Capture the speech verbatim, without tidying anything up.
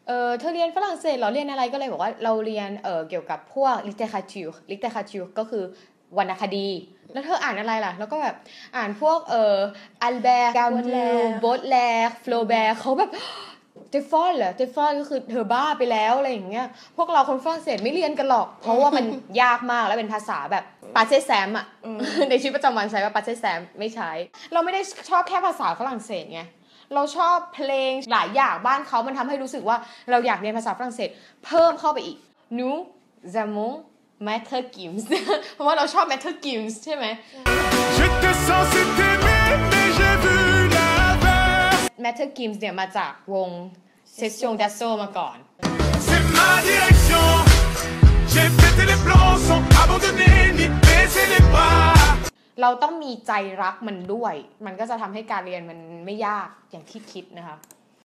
เออเธอเรียนฝรั่งเศสเหรอเรียนอะไรก็เลยบอกว่าเราเรียนเออเกี่ยวกับพวก literature literature ก็คือวรรณคดีแล้วเธออ่านอะไรล่ะแล้วก็แบบอ่านพวกเอออัลแบร์กามูโบดแลร์ฟลอแบร์เขาแบบเตฟอนเหรอเตฟอนก็คือเธอบ้าไปแล้วอะไรอย่างเงี้ยพวกเราคนฝรั่งเศสไม่เรียนกันหรอกเพราะว่ามันยากมากและเป็นภาษาแบบปาเซแซมอ่ะในชีวิตประจำวันใช้ว่าปาเซแซมไม่ใช้เราไม่ได้ชอบแค่ภาษาฝรั่งเศสไงเราชอบเพลงหลายอย่างบ้านเขามันทำให้รู้สึกว่าเราอยากเรียนภาษาฝรั่งเศสเพิ่มเข้าไปอีก nous avons Maître Gims เพราะว่าเราชอบ Maître Gims ใช่ไหม Maître Gims เนี่ยมาจากวง Section d'Assaut มาก่อนเราต้องมีใจรักมันด้วยมันก็จะทำให้การเรียนมันไม่ยากอย่างที่คิดนะคะ